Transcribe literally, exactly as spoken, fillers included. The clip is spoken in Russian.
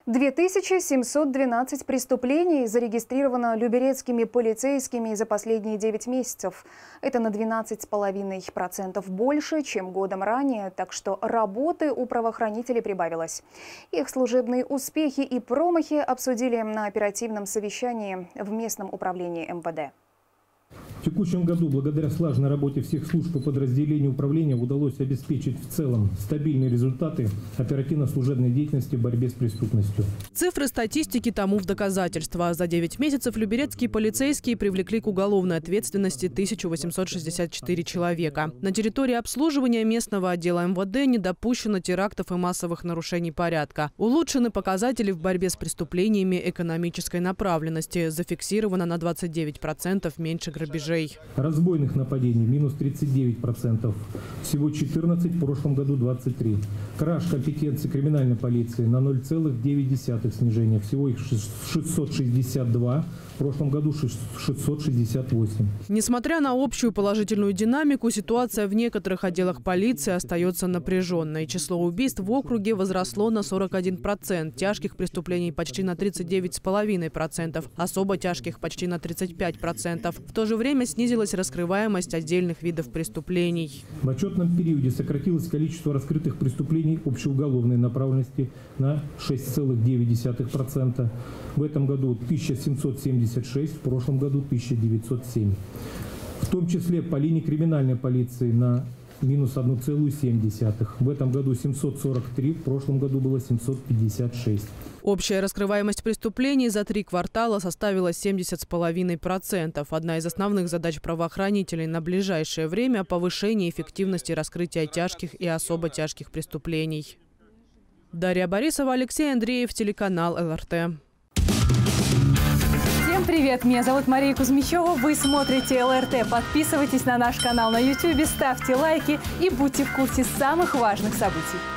две тысячи семьсот двенадцать преступлений зарегистрировано люберецкими полицейскими за последние девять месяцев. Это на двенадцать целых пять десятых процента больше, чем годом ранее, так что работы у правоохранителей прибавилось. Их служебные успехи и промахи обсудили на оперативном совещании в местном управлении эм вэ дэ. В текущем году, благодаря слаженной работе всех служб и подразделений управления, удалось обеспечить в целом стабильные результаты оперативно-служебной деятельности в борьбе с преступностью. Цифры статистики тому в доказательство. За девять месяцев люберецкие полицейские привлекли к уголовной ответственности тысячу восемьсот шестьдесят четыре человека. На территории обслуживания местного отдела эм вэ дэ не допущено терактов и массовых нарушений порядка. Улучшены показатели в борьбе с преступлениями экономической направленности. Зафиксировано на двадцать девять процентов меньше грабежей. Разбойных нападений минус тридцать девять процентов, всего четырнадцать, в прошлом году двадцать три. Краж компетенции криминальной полиции на ноль целых девять десятых снижения, всего их шестьсот шестьдесят два, в прошлом году шестьсот шестьдесят восемь. Несмотря на общую положительную динамику, ситуация в некоторых отделах полиции остается напряженной. Число убийств в округе возросло на сорок один процент, тяжких преступлений почти на тридцать девять целых пять десятых процента, особо тяжких почти на тридцать пять процентов. В то же время снизилась раскрываемость отдельных видов преступлений. В отчетном периоде сократилось количество раскрытых преступлений общеуголовной направленности на шесть целых девять десятых процента. В этом году тысяча семьсот семьдесят шесть, в прошлом году тысяча девятьсот семь. В том числе по линии криминальной полиции на минус одна целая семь десятых. В этом году семьсот сорок три, в прошлом году было семьсот пятьдесят шесть. Общая раскрываемость преступлений за три квартала составила семьдесят целых пять десятых процента. Одна из основных задач правоохранителей на ближайшее время – повышение эффективности раскрытия тяжких и особо тяжких преступлений. Дарья Борисова, Алексей Андреев, телеканал эл эр тэ. Всем привет! Меня зовут Мария Кузьмичева. Вы смотрите эл эр тэ. Подписывайтесь на наш канал на ютубе, ставьте лайки и будьте в курсе самых важных событий.